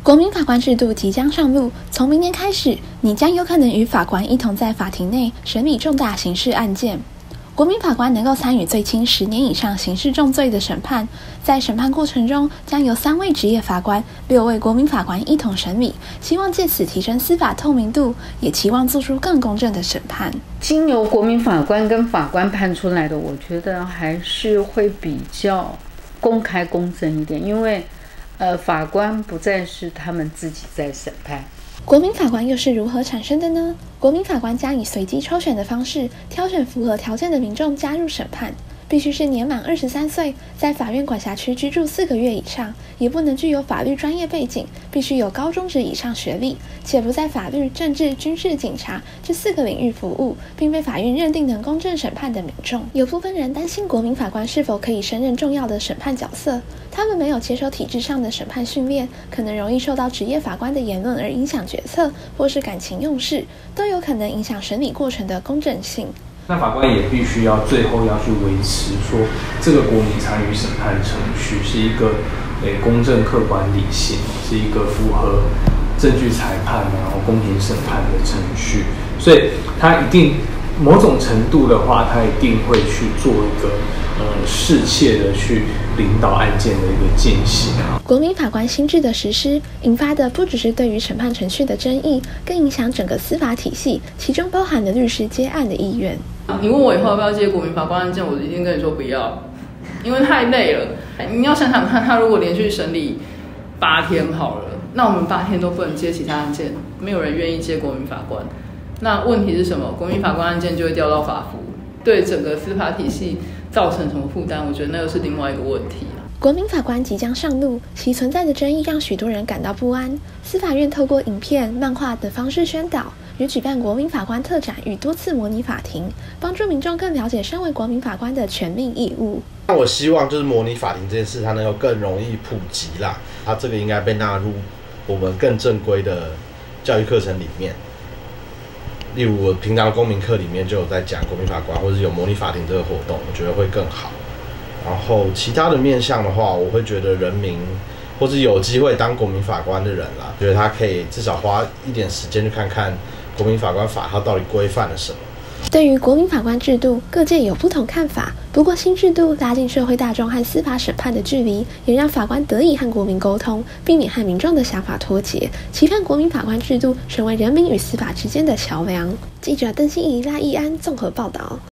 国民法官制度即将上路，从明年开始，你将有可能与法官一同在法庭内审理重大刑事案件。国民法官能够参与最轻10年以上刑事重罪的审判，在审判过程中将由3位职业法官、6位国民法官一同审理，希望借此提升司法透明度，也期望做出更公正的审判。 经由国民法官跟法官判出来的，我觉得还是会比较公开公正一点，因为法官不再是他们自己在审判。 国民法官又是如何产生的呢？国民法官将以随机抽选的方式挑选符合条件的民众加入审判，必须是年满23岁，在法院管辖区居住4个月以上，也不能具有法律专业背景，必须有高中职以上学历，且不在法律、政治、军事、警察这4个领域服务，并被法院认定能公正审判的民众。有部分人担心国民法官是否可以胜任重要的审判角色，他们没有接受体制上的审判训练，可能容易受到职业法官的言论而影响决策，或是感情用事，都有可能影响审理过程的公正性。 那法官也必须要最后要去维持说，这个国民参与审判程序是一个公正、客观、理性，是一个符合证据裁判然后公平审判的程序。所以他一定某种程度的话，他一定会去做一个适切的去领导案件的一个进行。 国民法官新制的实施，引发的不只是对于审判程序的争议，更影响整个司法体系，其中包含了律师接案的意愿。 你问我以后要不要接国民法官案件，我一定跟你说不要，因为太累了。你要想想看，他如果连续审理8天好了，那我们8天都不能接其他案件，没有人愿意接国民法官。那问题是什么？国民法官案件就会调到法服，对整个司法体系造成什么负担？我觉得那又是另外一个问题。 国民法官即将上路，其存在的争议让许多人感到不安。司法院透过影片、漫画等方式宣导，与举办国民法官特展与多次模拟法庭，帮助民众更了解身为国民法官的权利义务。 那我希望就是模拟法庭这件事，它能够更容易普及啦。它这个应该被纳入我们更正规的教育课程里面。例如我平常的公民课里面就有在讲国民法官，或者有模拟法庭这个活动，我觉得会更好。然后其他的面向的话，我会觉得人民或是有机会当国民法官的人啦，觉得他可以至少花一点时间去看看国民法官法它到底规范了什么。 对于国民法官制度，各界有不同看法。不过新制度拉近社会大众和司法审判的距离，也让法官得以和国民沟通，避免和民众的想法脱节，期盼国民法官制度成为人民与司法之间的桥梁。记者邓欣怡、赖义安综合报道。